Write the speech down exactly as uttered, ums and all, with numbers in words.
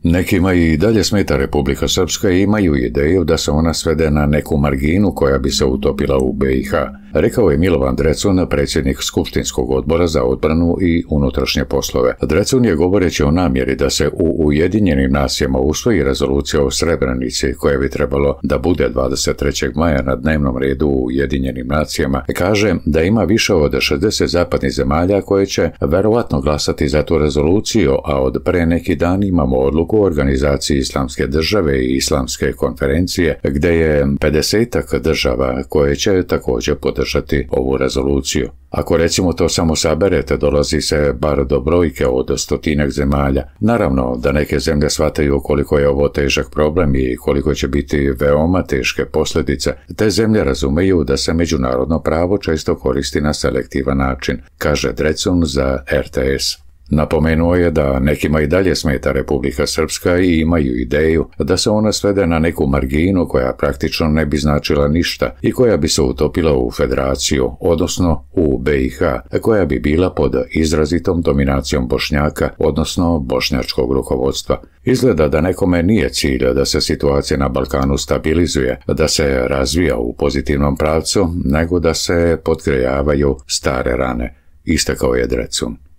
Nekima i dalje smeta Republika Srpska i imaju ideju da se ona svede na neku marginu koja bi se utopila u be i ha, rekao je Milovan Drecun, predsjednik Skupštinskog odbora za odbranu i unutrašnje poslove. Drecun je govoreći o namjeri da se u Ujedinjenim nacijama usvoji rezolucija o Srebrenici, koja bi trebalo da bude dvadeset trećeg maja na dnevnom redu u Ujedinjenim nacijama, kaže da ima više od šezdeset zapadnih zemalja koje će verovatno glasati za tu rezoluciju, a od pre neki dan imamo odluku o organizaciji Islamske države i Islamske konferencije, gdje je pedesetak država koje će također podržati ovu rezoluciju. Ako recimo to samo saberete, dolazi se bar do brojke od stotinak zemalja. Naravno da neke zemlje shvataju koliko je ovo težak problem i koliko će biti veoma teške posljedice. Te zemlje razumeju da se međunarodno pravo često koristi na selektivan način, kaže Drecun za er te es. Napomenuo je da nekima i dalje smeta Republika Srpska i imaju ideju da se ona svede na neku marginu koja praktično ne bi značila ništa i koja bi se utopila u federaciju, odnosno u be i ha, koja bi bila pod izrazitom dominacijom Bošnjaka, odnosno bošnjačkog rukovodstva. Izgleda da nekome nije cilj da se situacija na Balkanu stabilizuje, da se razvija u pozitivnom pravcu, nego da se potgrejavaju stare rane, istakao je Drecun.